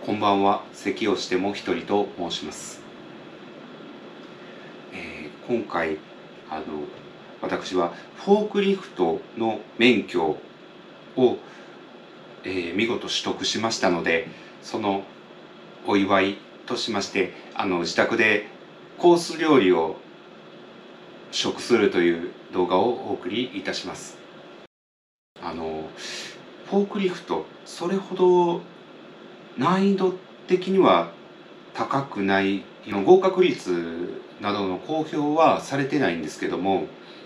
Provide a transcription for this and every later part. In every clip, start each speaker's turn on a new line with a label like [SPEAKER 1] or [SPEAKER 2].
[SPEAKER 1] こんばんは。咳をしても一人と申します。今回私はフォークリフトの免許を、見事取得しましたので、そのお祝いとしまして自宅でコース料理を食するという動画をお送りいたします。フォークリフト、それほど難易度的には高くない、合格率などの公表はされてないんですけども、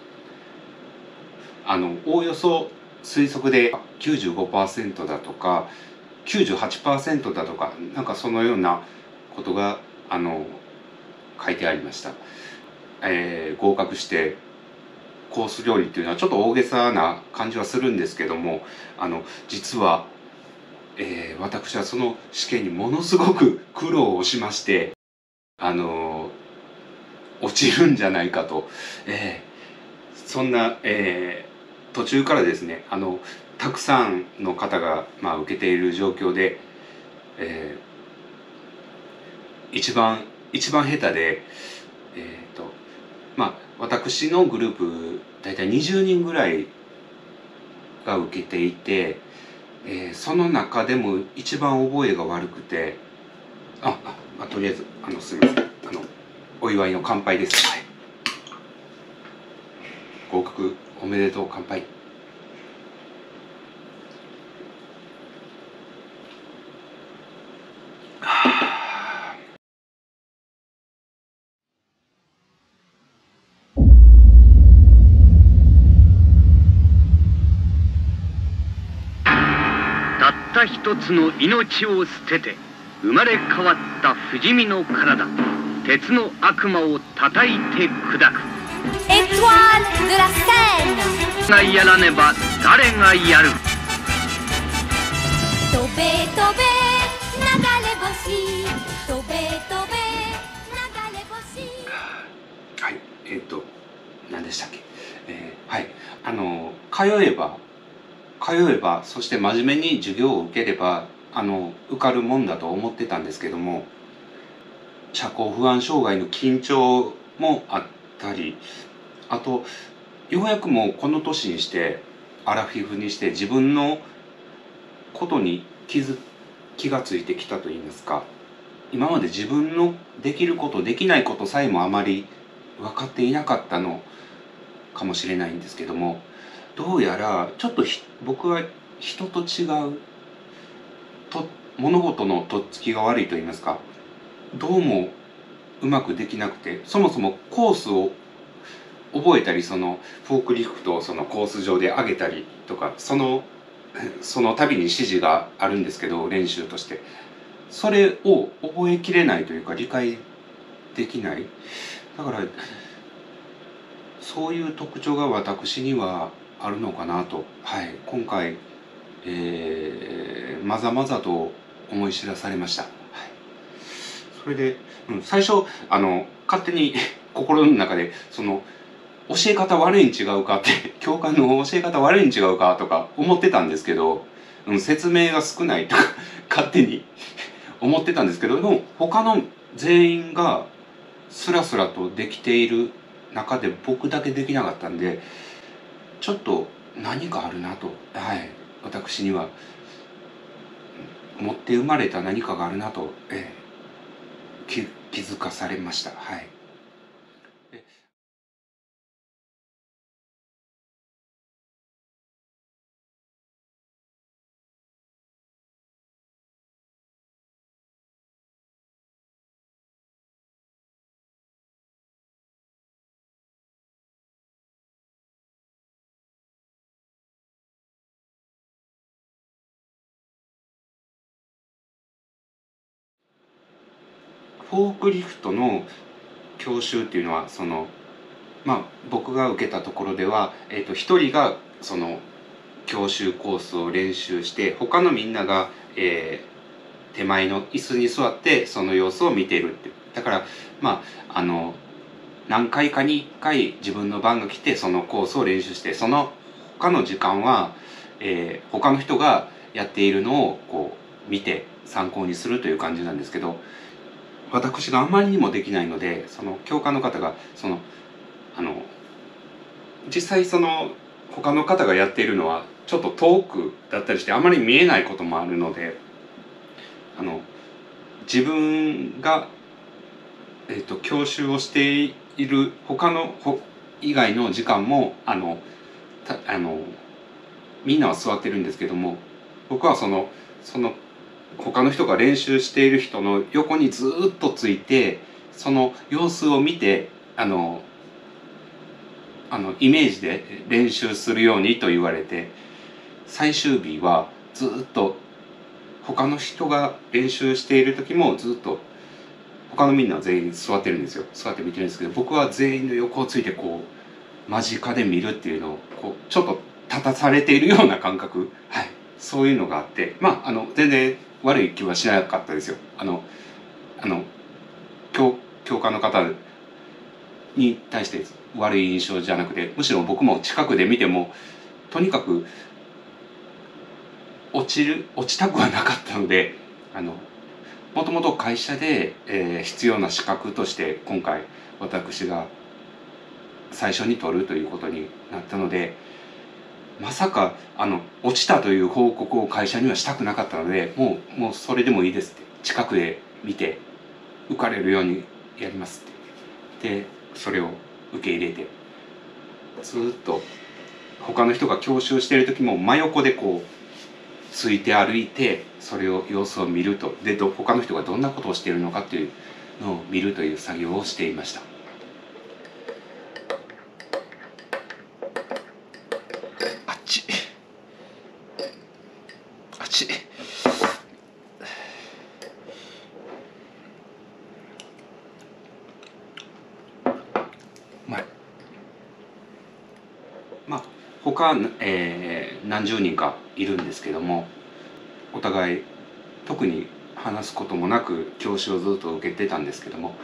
[SPEAKER 1] おおよそ推測で 95% だとか 98% だとか、なんかそのようなことが書いてありました。合格してコース料理っていうのはちょっと大げさな感じはするんですけども、実は私はその試験にものすごく苦労をしまして、落ちるんじゃないかと、そんな、途中からですね、たくさんの方が、受けている状況で、一番下手で、私のグループ大体20人ぐらいが受けていて、その中でも一番覚えが悪くて、とりあえずすみません、お祝いの乾杯です。はい、合格おめでとう、乾杯。
[SPEAKER 2] たった一つの命を捨てて生まれ変わった不死身の体、鉄の悪魔を叩いて砕く。
[SPEAKER 3] エトワール・ドゥ・ラ・セーヌ
[SPEAKER 2] がやらねば誰がやる。
[SPEAKER 3] 飛べ飛べ流れ星、飛べ飛べ流れ星。
[SPEAKER 1] はい、何でしたっけ。はい、通えば、そして真面目に授業を受ければ受かるもんだと思ってたんですけども、社交不安障害の緊張もあったり、あとようやくもうこの年にしてアラフィフにして自分のことに気がついてきたといいますか、今まで自分のできることできないことさえもあまり分かっていなかったのかもしれないんですけども、どうやらちょっと僕は人と違うと、物事のとっつきが悪いと言いますか、どうもうまくできなくて、そもそもコースを覚えたり、そのフォークリフトをそのコース上で上げたりとか、その度に指示があるんですけど、練習としてそれを覚えきれないというか理解できない。だからそういう特徴が私にはあるのかなと、今回、まざまざと思い知らされました。それで、最初勝手に心の中で教え方悪いに違うかって教官の教え方悪いに違うかとか思ってたんですけど、説明が少ないとか勝手に思ってたんですけど、でも他の全員がスラスラとできている中で僕だけできなかったんで、ちょっと何かあるなと、私には持って生まれた何かがあるなと、気づかされました。フォークリフトの教習っていうのは僕が受けたところでは、1人がその教習コースを練習して、他のみんなが、手前の椅子に座ってその様子を見ているって。だから何回かに1回自分の番が来てそのコースを練習して、その他の時間は、他の人がやっているのを見て参考にするという感じなんですけど、私があまりにもできないので、その教官の方が実際他の方がやっているのはちょっと遠くだったりしてあまり見えないこともあるので、自分が、教習をしている以外の時間もみんなは座ってるんですけども、僕はその他の人が練習している人の横にずっとついて、その様子を見てイメージで練習するようにと言われて、最終日はずっと他の人が練習している時もずっと他のみんなは全員座ってるんですよ。座って見てるんですけど、僕は全員の横をついてこう間近で見るっていうのをちょっと立たされているような感覚、はい、そういうのがあって、全然悪い気はしなかったですよ。教官の方に対して悪い印象じゃなくて、むしろ僕も近くで見てもとにかく落ちたくはなかったので、もともと会社で、必要な資格として今回私が最初に取るということになったので、まさか落ちたという報告を会社にはしたくなかったので、もうそれでもいいですって、近くで見て受かれるようにやりますってで、それを受け入れて、ずっと他の人が教習している時も真横でこうついて歩いて、それを様子を見ると、で他の人がどんなことをしているのかというのを見るという作業をしていました。あっちあっち。他、何十人かいるんですけども、お互い特に話すこともなく教習をずっと受けてたんですけども、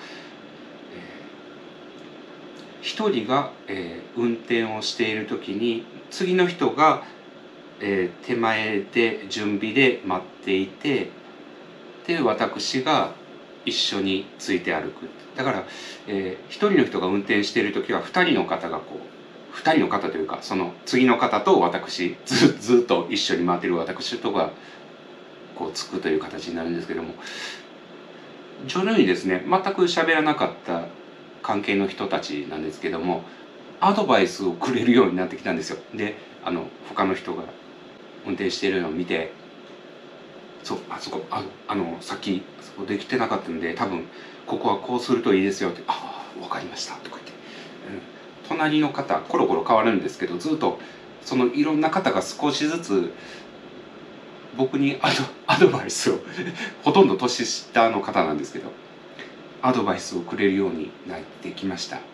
[SPEAKER 1] 一人が、運転をしている時に次の人が、手前で準備で待っていて、で私が一緒について歩く。だから、一人の人が運転している時は二人の方が2人の方というか、その次の方と私、ずっと一緒に回っている私とがつくという形になるんですけども、徐々にですね、全く喋らなかった関係の人たちなんですけども、アドバイスをくれるようになってきたんですよ。で他の人が運転しているのを見て、さっきそこできてなかったんで、多分ここはこうするといいですよって、分かりましたとか言って、隣の方コロコロ変わるんですけど、ずっとそのいろんな方が少しずつ僕にアドバイスをほとんど年下の方なんですけど、アドバイスをくれるようになってきました。はい、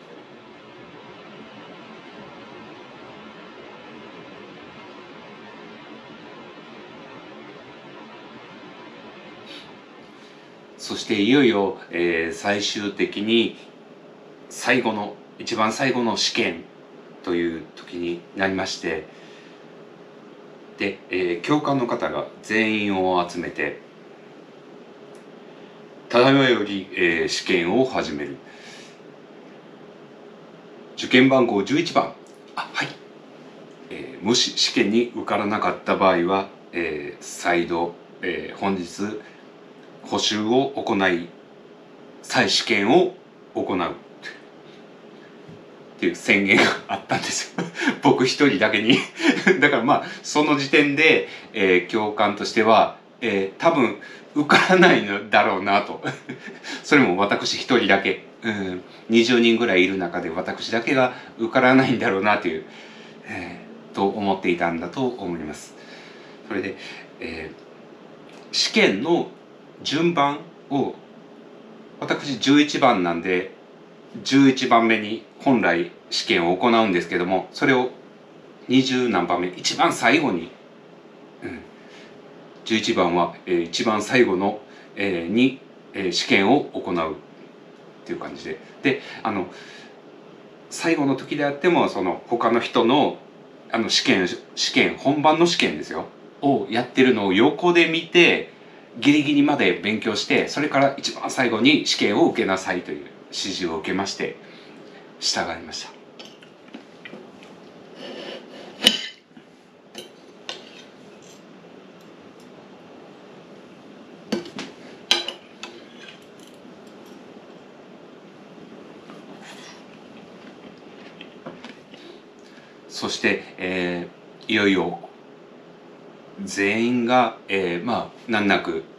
[SPEAKER 1] そしていよいよ、最終的に一番最後の試験という時になりまして、で、教官の方が全員を集めて、ただいまより、試験を始める。受験番号11番。はい。もし試験に受からなかった場合は、再度、本日補習を行い、再試験を行うっていう宣言があったんですよ僕一人だけにだからその時点で、教官としては、多分受からないのだろうなとそれも私一人だけ、20人ぐらいいる中で私だけが受からないんだろうなという、と思っていたんだと思います。それで、試験の順番を、私11番なんで11番目に本来試験を行うんですけども、それを20何番目、一番最後に、11番は、一番最後の、に、試験を行うっていう感じで、最後の時であってもその他の人の試験本番の試験ですよ。 をやってるのを横で見てギリギリまで勉強して、それから一番最後に試験を受けなさいという指示を受けまして従いました。そして、いよいよ全員が、まあ難なく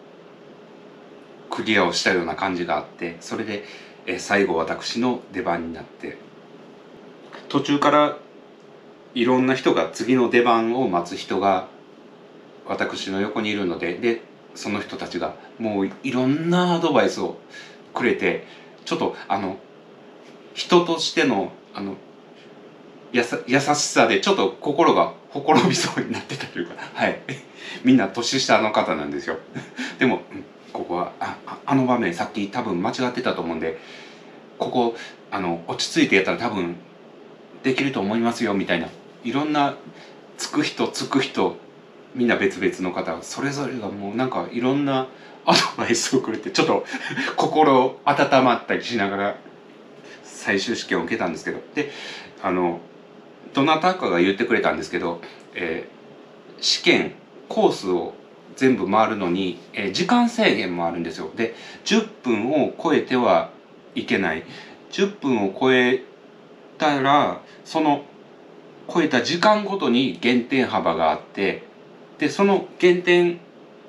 [SPEAKER 1] クリアをしたような感じがあって、それで、最後私の出番になって、途中からいろんな人が次の出番を待つ人が私の横にいるので、その人たちがもういろんなアドバイスをくれて、ちょっと人としての優しさでちょっと心がほころびそうになってたというか、はい、みんな年下の方なんですよ。でも、ここはあの場面さっき多分間違ってたと思うんで、ここ落ち着いてやったら多分できると思いますよみたいな、いろんなつく人みんな別々の方それぞれがもうなんかいろんなアドバイスをくれて、ちょっと心温まったりしながら最終試験を受けたんですけど、でどなたかが言ってくれたんですけど、試験コースを全部回るのに、時間制限もあるんですよ。で10分を超えてはいけない。10分を超えたらその超えた時間ごとに減点幅があって、でその減点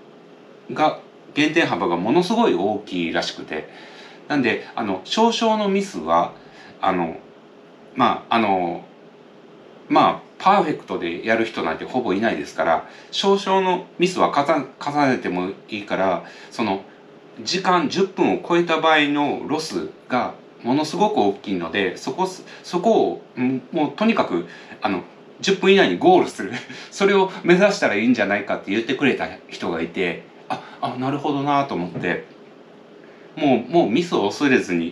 [SPEAKER 1] 幅がものすごい大きいらしくて、なんで少々のミスはまあパーフェクトでやる人なんてほぼいないですから、少々のミスは重ねてもいいから、その時間10分を超えた場合のロスがものすごく大きいので、そこをもうとにかく10分以内にゴールするそれを目指したらいいんじゃないかって言ってくれた人がいて、なるほどなと思って、もうミスを恐れずに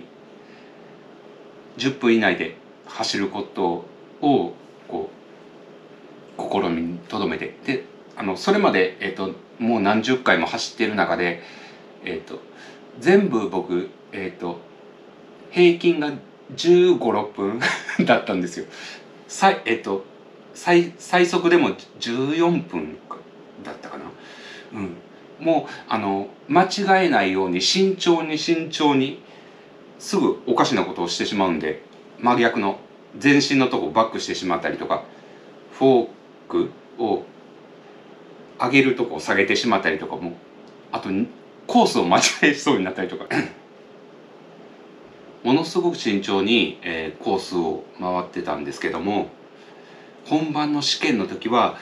[SPEAKER 1] 10分以内で走ることをこう心に留めて、でそれまで、もう何十回も走ってる中で、全部僕、平均が15、6分だったんですよ。最速でも14分だったかな。もう間違えないように慎重にすぐおかしなことをしてしまうんで、真逆の前進のとこバックしてしまったりとか、フォークを上げるとこを下げてしまったりとか、あとコースを間違えそうになったりとかものすごく慎重に、コースを回ってたんですけども、本番の試験の時は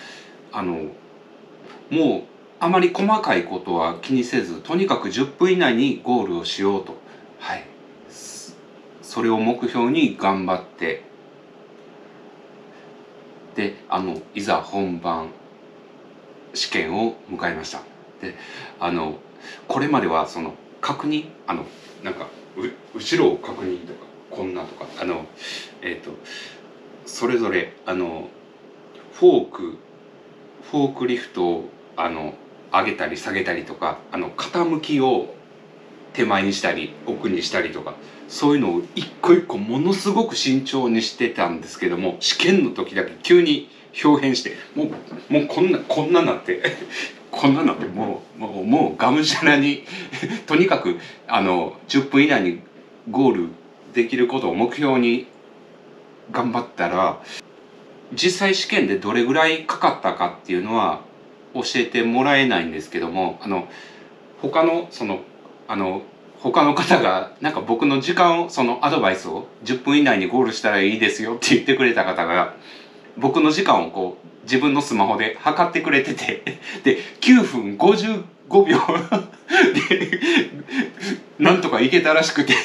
[SPEAKER 1] もうあまり細かいことは気にせず、とにかく10分以内にゴールをしようと、はい、それを目標に頑張って、でいざ本番試験を迎えました。でこれまではその確認なんか後ろを確認とかこんなとかそれぞれフォークリフトを上げたり下げたりとか、傾きを手前にしたり奥にしたりとか、そういうのを一個一個ものすごく慎重にしてたんですけども、試験の時だけ急に表変して、もうこんななってもうがむしゃらにとにかく10分以内にゴールできることを目標に頑張ったら、実際試験でどれぐらいかかったかっていうのは教えてもらえないんですけども、他の方がなんか僕の時間をアドバイスを10分以内にゴールしたらいいですよって言ってくれた方が、僕の時間をこう自分のスマホで測ってくれてて、で9分55秒でなんとかいけたらしくて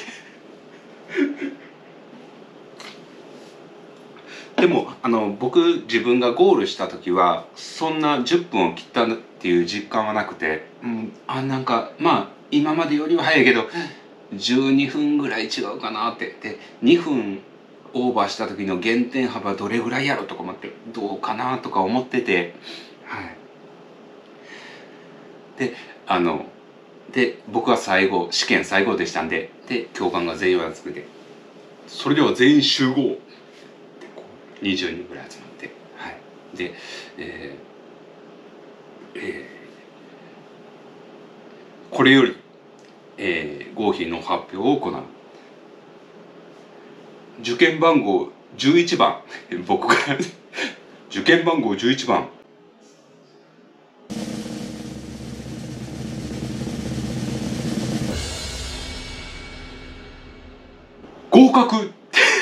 [SPEAKER 1] でも僕自分がゴールした時はそんな10分を切ったっていう実感はなくて、なんか今までよりは早いけど12分ぐらい違うかなって。で2分オーバーした時の減点幅どれぐらいやろとか思って、どうかなとか思ってて、はい、 で僕は試験最後でしたんで、教官が全員を集めて、それでは全員集合ってこう20人ぐらい集まって、はい、で、これより、合否の発表を行う。受験番号11番僕が受験番号11番合格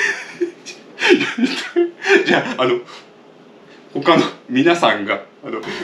[SPEAKER 1] じゃあ他の皆さんがうわーってなんか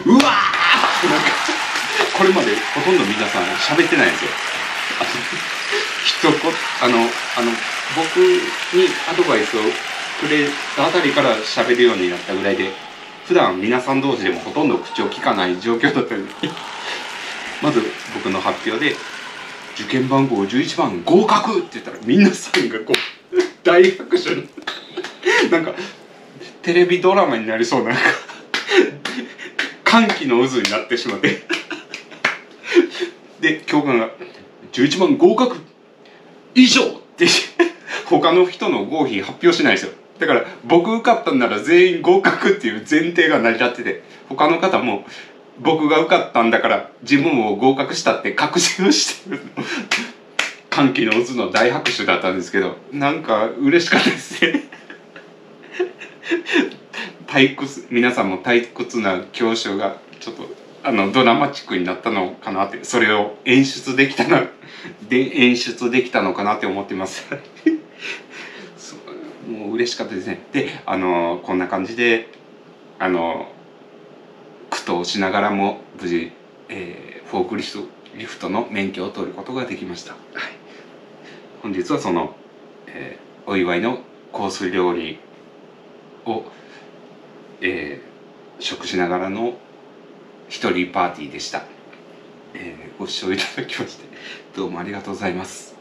[SPEAKER 1] これまでほとんど皆さん喋ってないんですよ。一言僕にアドバイスをくれたあたりから喋るようになったぐらいで、普段皆さん同士でもほとんど口を聞かない状況だったのでまず僕の発表で「受験番号11番合格!」って言ったら皆さんがこう大拍手になんかテレビドラマになりそうな歓喜の渦になってしまってで教官が「11番合格以上!」って他の人の合否発表しないんですよ。だから僕受かったんなら全員合格っていう前提が成り立ってて、他の方も僕が受かったんだから自分も合格したって確信をしてる歓喜の渦の大拍手だったんですけど、なんか嬉しかったですね皆さんも退屈な教習がちょっとドラマチックになったのかなって、それを演出できたのかなって思ってますもう嬉しかったですね。でこんな感じで苦闘しながらも無事、フォークリフトの免許を取ることができました。はい、本日はその、お祝いのコース料理を、食しながらの一人パーティーでした。ご視聴いただきましてどうもありがとうございます。